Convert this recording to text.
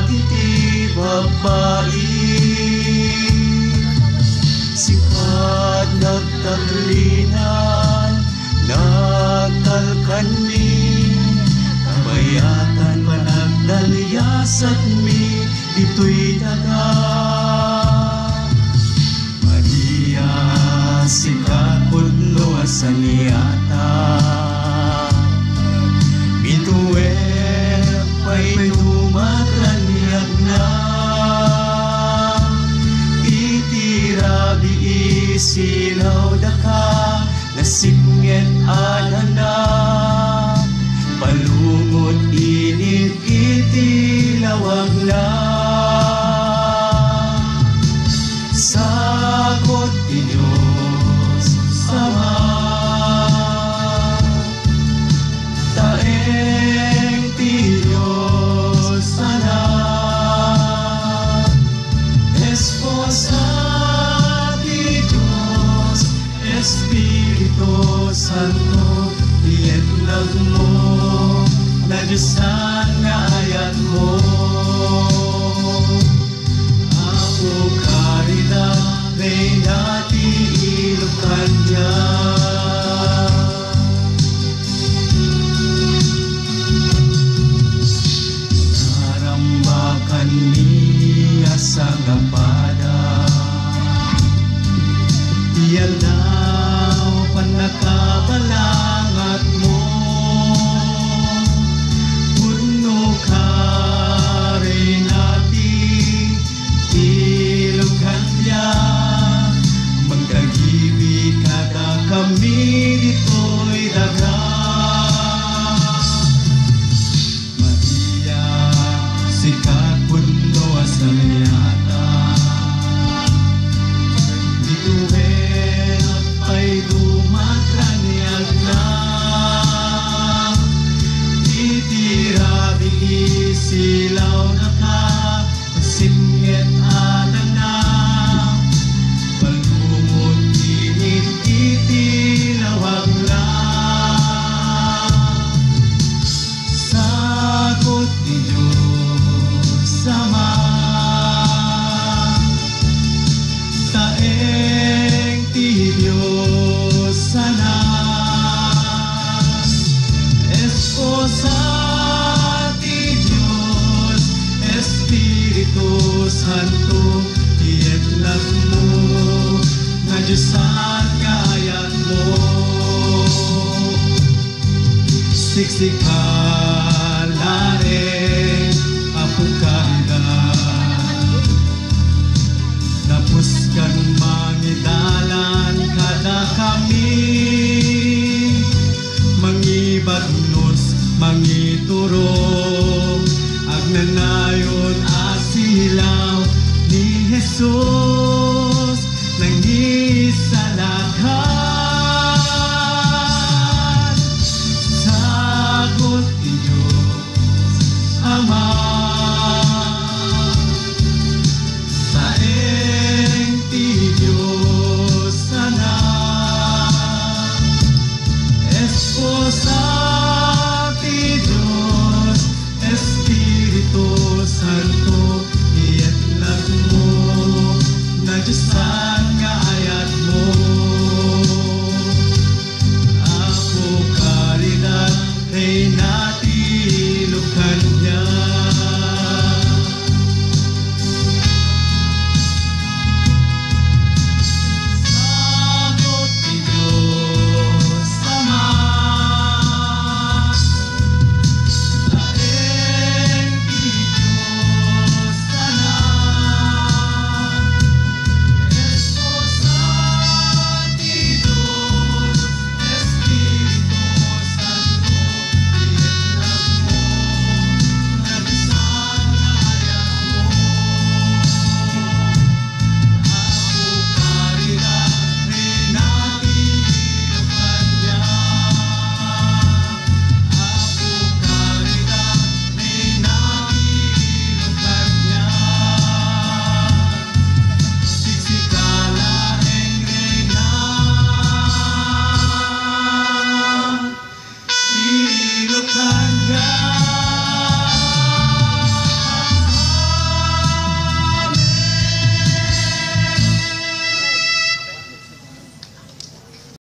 iti babae. Sikat nagtaglinan, nagtalkan mi, kabayatan panagdalyasat mi, dito'y daga. Maria, sikat pudno asaniyata, bituwe pa'y tumatanyag na, itirabi isilaw daka, nasingit adana, palungot init itilawag na. Sagot ni Diyos Ama, taeng ti Diyos Anak, Esposa ti Diyos Espiritu Santo, ietlag mo na Diyosan nga ayat mo. Ako karida, Reina ti ilukan niya. Narambakan niya sa gapada, iyan daw panakabalangat mo. Puno ka rin natin ilugan niya, magdagibig kada kami dito'y daga. Maria, sikat puno asaniyata, bituin pa'y dumatanyag na, itirabi isilaw na ka, singit adana, palumot init itilawag na. Sagot ni Diyos Ama, taeng ti Diyos Anak, Esposa ti Diyos Espiritu Santo, ietlag mo nga Diyosan kaayat mo. Siksikhalare apukanda, tapos kan mangidalan kada kami